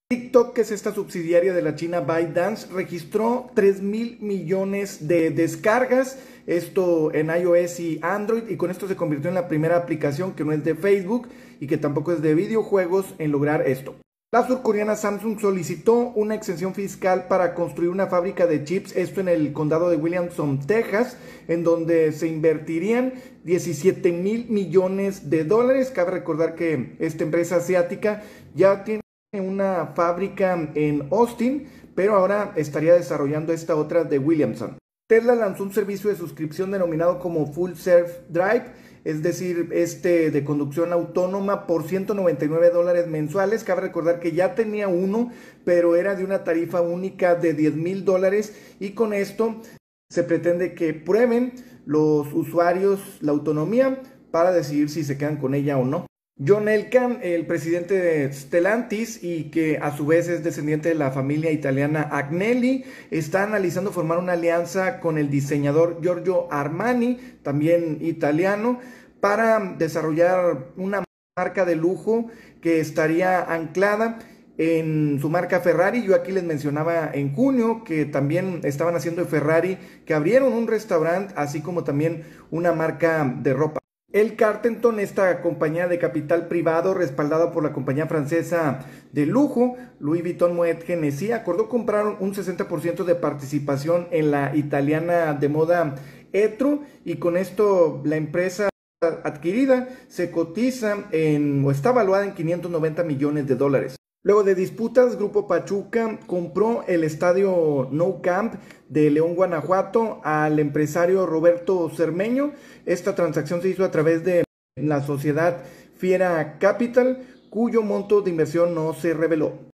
TikTok, que es esta subsidiaria de la china ByteDance, registró 3.000 millones de descargas, esto en iOS y Android, y con esto se convirtió en la primera aplicación que no es de Facebook y que tampoco es de videojuegos en lograr esto. La surcoreana Samsung solicitó una exención fiscal para construir una fábrica de chips, esto en el condado de Williamson, Texas, en donde se invertirían 17.000 millones de dólares. Cabe recordar que esta empresa asiática ya tiene una fábrica en Austin, pero ahora estaría desarrollando esta otra de Williamson. Tesla lanzó un servicio de suscripción denominado como Full Self Drive, es decir, de conducción autónoma por $199 mensuales. Cabe recordar que ya tenía uno, pero era de una tarifa única de $10,000, y con esto se pretende que prueben los usuarios la autonomía para decidir si se quedan con ella o no. John Elkann, el presidente de Stellantis y que a su vez es descendiente de la familia italiana Agnelli, está analizando formar una alianza con el diseñador Giorgio Armani, también italiano, para desarrollar una marca de lujo que estaría anclada en su marca Ferrari. Yo aquí les mencionaba en junio que también estaban haciendo de Ferrari, que abrieron un restaurante, así como también una marca de ropa. El Cartenton, esta compañía de capital privado respaldada por la compañía francesa de lujo Louis Vuitton Moet Hennessy, acordó comprar un 60% de participación en la italiana de moda Etro, y con esto la empresa adquirida se cotiza o está valuada en $590 millones. Luego de disputas, Grupo Pachuca compró el estadio Nou Camp de León, Guanajuato, al empresario Roberto Cermeño. Esta transacción se hizo a través de la sociedad Fiera Capital, cuyo monto de inversión no se reveló.